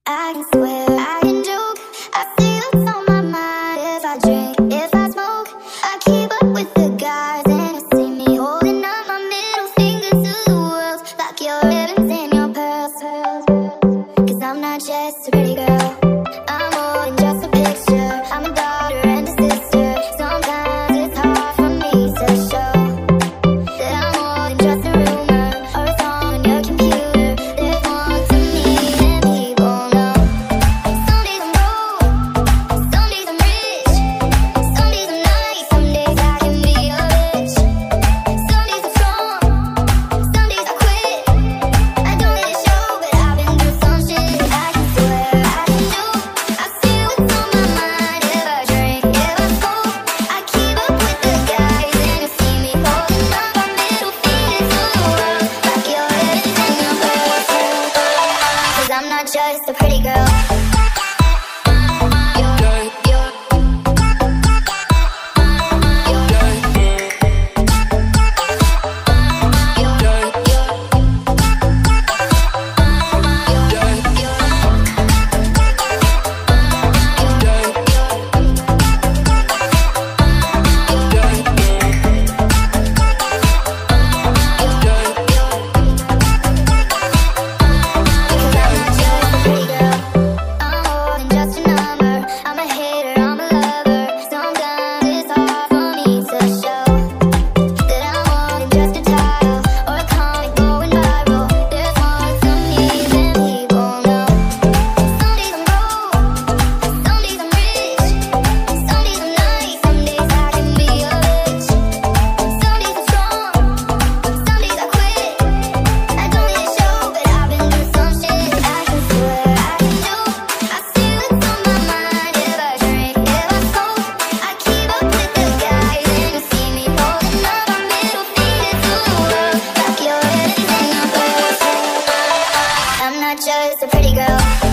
I can swear, I can joke. I see what's on my mind. If I drink, if I smoke, I keep up with the guys, and you see me holding up my middle finger to the world, like your ribbons and your pearls. 'Cause I'm not just a pretty girl, I'm more than just a picture. I'm a daughter and a sister. Sometimes it's hard for me to show that I'm more than just a rumor or a song on your computer. There's more to me than people know. Some days I'm broke, some days I'm rich, some days I'm nice, some days I can be a bitch. Some days I'm strong, some days I quit. I don't let it show, but I've been through some shit. I can swear, I can joke. I see what's on my mind. If I drink, if I smoke, I keep up with the guys, and you see me holding up my middle finger to the world, like your ribbons and your pearls. 'Cause I'm not just a pretty girl. Just a pretty girl.